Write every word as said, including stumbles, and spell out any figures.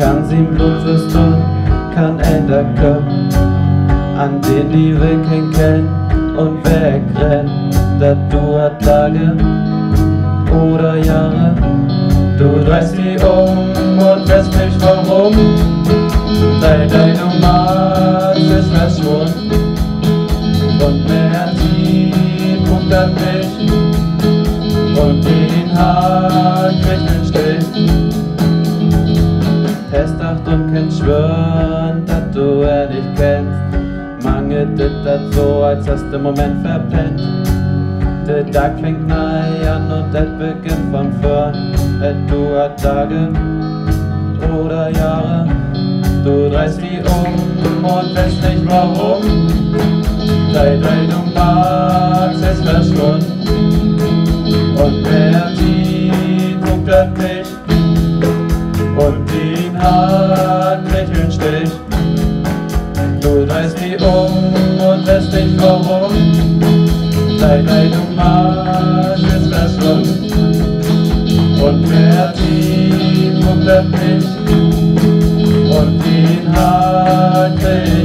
Ganz im Blut wirst du kein Ende kommen, an den die will kein kennen und wegrennen, dat du hat Tage oder Jahre. Du drehst die um und weißt nicht warum, dein dein Nummer ist verschwunden und mehr die guckt an mich und den Haar kriegt den Stich. Festacht und kennt schwören, dat du er nicht kennst, mangelt dit dat so, als hast du Moment verpennt. Der Tag fängt neu an und das beginnt von vorn. Du hat Tage oder Jahre, du drehst die um und weißt nicht warum. Dein dein du magst, ist verschwunden und wer sieht, guckt an mich und den hat mich einen Stich. Du drehst die um und weißt nicht warum. Dein dein du magst, ist verschwunden und wer sieht, guckt an mich und den hat mich